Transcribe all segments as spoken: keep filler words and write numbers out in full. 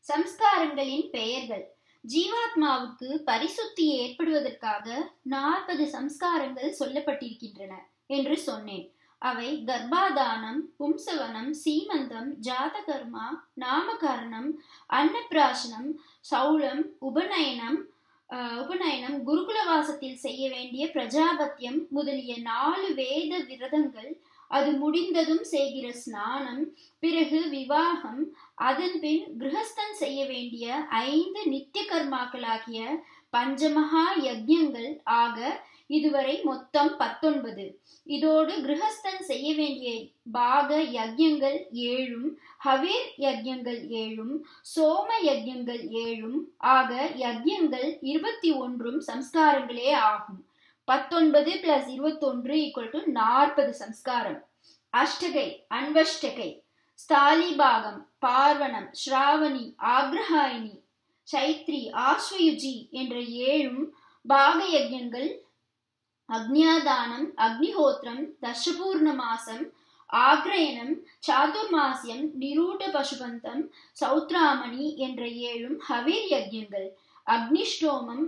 சம்ஸ்காரங்களின் பெயர்கள். ஜீவாத்மாவுக்கு பரிசுத்தி ஏற்படுவதற்காக நாற்பது சம்ஸ்காரங்கள் சொல்லப்பட்டிருக்கின்றன என்று சொன்னேன். அவை கர்ப்பாதானம், பும்சவனம், சீமந்தம், ஜாதகர்மா, நாமகரணம், அன்னப்பிராசனம், சௌலம், உபநயனம் உபநயனம் குருகுலவாசத்தில் செய்ய வேண்டிய பிரஜாபத்தியம் முதலிய நாலு வேத விரதங்கள், அது முடிந்ததும் செய்கிற ஸ்நானம், பிறகு விவாகம், அதன் பின் கிரகஸ்தன் செய்ய வேண்டிய ஐந்து நித்திய கர்மாக்களாகிய பஞ்சமகா யஜ்யங்கள் ஆக இதுவரை மொத்தம் பத்தொன்பது. இதோடு கிரகஸ்தன் செய்ய வேண்டிய பாக யஜ்யங்கள் ஏழும், ஹவீர் யஜ்யங்கள் ஏழும், சோம யஜ்யங்கள் ஏழும் ஆக யஜ்யங்கள் இருபத்தி ஒன்றும் சம்ஸ்காரங்களே ஆகும். பத்தொன்பது பிளஸ் இருபத்தி ஒன்று ஈக்குவல் டு நாற்பது சம்ஸ்காரம். அஷ்டகை, அன்வஷ்டகை, ஸ்தாலிபாகம், பார்வணம், ஸ்ராவணி, ஆக்ரஹாயினி, சைத்ரி, ஆஸ்வயுஜி என்ற ஏழும் பாக யஜ்யங்கள் அக்னியாதானம், அக்னிஹோத்திரம், தர்ஷபூர்ண மாசம், ஆக்ரயணம், சாதுர்மாசியம், நிரூட பசுபந்தம், சௌத்ராமணி என்ற ஏழும் ஹவீர் யஜ்யங்கள். அக்னிஷ்டோமம்,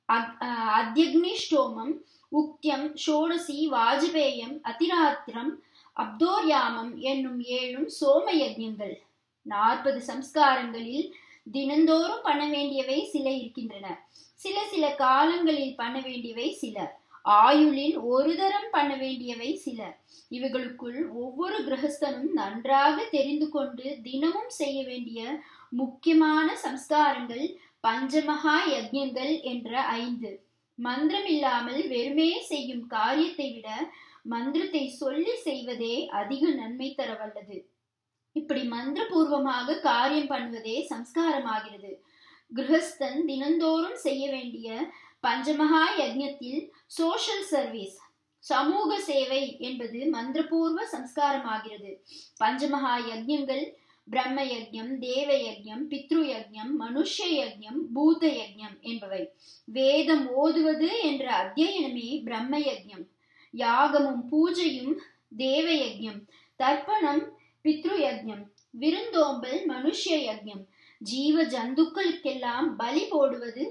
அத்யக்னிஷ்டோமம், உக்தியம், ஷோடசி, வாஜபேயம், அதிராத்திரம், அப்தோர்யாமம் என்னும் ஏழும் சோம யஜ்யங்கள். நாற்பது சம்ஸ்காரங்களில் தினந்தோறும் பண்ண வேண்டியவை சில இருக்கின்றன. சில சில காலங்களில் பண்ண வேண்டியவை சில, ஆயுளில் ஒரு தரம் பண்ண வேண்டியவை சில. இவைகளுக்குள் ஒவ்வொரு கிரகஸ்தனும் நன்றாக தெரிந்து கொண்டு தினமும் செய்ய வேண்டிய முக்கியமான சம்ஸ்காரங்கள் பஞ்சமகா யஜ்யங்கள் என்ற ஐந்து. மந்திரம் இல்லாமல் வெறுமே செய்யும் காரியத்தை விட மந்திரத்தை சொல்லி செய்வதே அதிக நன்மை தர வல்லது. இப்படி மந்திரபூர்வமாக காரியம் பண்ணுவதே சம்ஸ்காரமாகிறது. கிரகஸ்தன் தினந்தோறும் செய்ய வேண்டிய பஞ்சமகா யஜ்யத்தில் சோஷியல் சர்வீஸ், சமூக சேவை என்பது மந்திரபூர்வ சம்ஸ்காரமாகிறது. பஞ்சமகா யஜ்யங்கள் பிரம்ம யஜ்யம், தேவ யஜ்யம், பித்ரு யஜ்யம், மனுஷ யஜ்யம், பூத யஜ்யம் என்பவை. வேதம் ஓதுவது என்ற அத்தியனமே பிரம்ம யஜ்யம். யாகமும் பூஜையும் தேவ யஜ்யம். தர்ப்பணம் பித்ரு யஜ்யம். விருந்தோம்பல் மனுஷ யஜ்யம். ஜீவ ஜந்துக்களுக்கெல்லாம் பலி போடுவது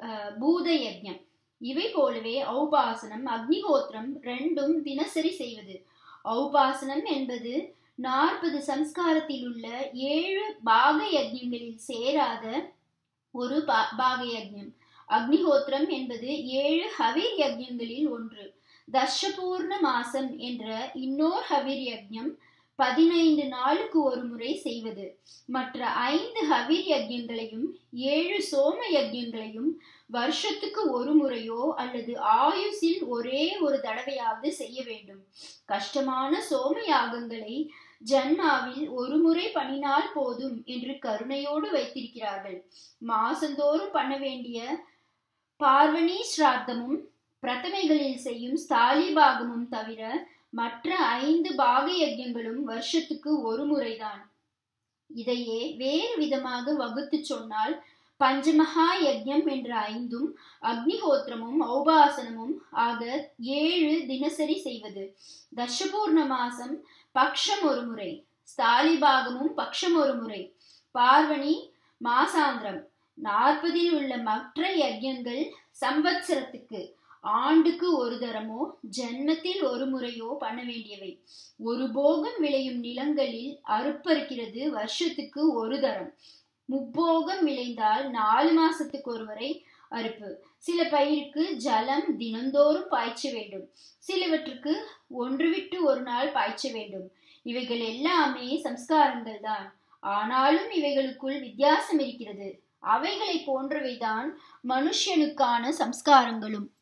பூத யஜ்யம். இவை போலவே ஔபாசனம், அக்னிஹோத்திரம் ரெண்டும் தினசரி செய்வது. ஔபாசனம் என்பது நாற்பது சம்ஸ்காரத்தில் உள்ள ஏழு பாக யஜ்யங்களில் சேராத ஒரு பாக யஜ்யம். அக்னிஹோத்திரம் என்பது ஏழு ஹவீர் யஜ்யங்களில் ஒன்று. தர்ஷபூர்ண மாசம் என்ற இன்னொரு ஹவீர் யஜ்யம் பதினைந்து நாளுக்கு ஒரு முறை செய்வது. மற்ற ஐந்து ஹவீர் யஜ்யங்களையும் ஏழு சோம யஜ்யங்களையும் வருஷத்துக்கு ஒரு முறையோ அல்லது ஆயுசில் ஒரே ஒரு தடவையாவது செய்ய வேண்டும். கஷ்டமான சோம யாகங்களை ஜன்மாவில் ஒரு முறை பண்ணினால் போதும் என்று கருணையோடு வைத்திருக்கிறார்கள். மாசந்தோறும் பண்ண வேண்டிய பார்வணி ஸ்ராத்தமும் பிரதமைகளில் செய்யும் ஸ்தாலிபாகமும் தவிர மற்ற ஐந்து பாக யஜ்யங்களும் வருஷத்துக்கு ஒரு முறைதான். இதையே வேறு விதமாக வகுத்து சொன்னால் பஞ்சமகா யஜ்யம் என்ற ஐந்தும் அக்னிஹோத்திரமும் ஔபாசனமும் ஆக ஏழு தினசரி செய்வது. தர்ஷபூர்ண மாசம் பக்ஷம் ஒரு முறை, ஸ்தாலிபாகமும் பக்ஷம் ஒரு முறை, பார்வணி மாசாந்திரம். நாற்பதில் உள்ள மற்ற யஜ்யங்கள் சம்வத்சரத்துக்கு, ஆண்டுக்கு ஒரு தரமோ ஜென்மத்தில் ஒரு முறையோ பண்ண வேண்டியவை. ஒரு போகம் விளையும் நிலங்களில் அறுப்பறுக்கிறது வருஷத்துக்கு ஒரு தரம். முப்போகம் விளைந்தால் நாலு மாசத்துக்கு ஒரு முறை அறுப்பு. சில பயிருக்கு ஜலம் தினந்தோறும் பாய்ச்ச வேண்டும். சிலவற்றுக்கு ஒன்று விட்டு ஒரு நாள் பாய்ச்ச வேண்டும். இவைகள் எல்லாமே சம்ஸ்காரங்கள் தான். ஆனாலும் இவைகளுக்குள் வித்தியாசம் இருக்கிறது. அவைகளை போன்றவைதான் மனுஷனுக்கான சம்ஸ்காரங்களும்.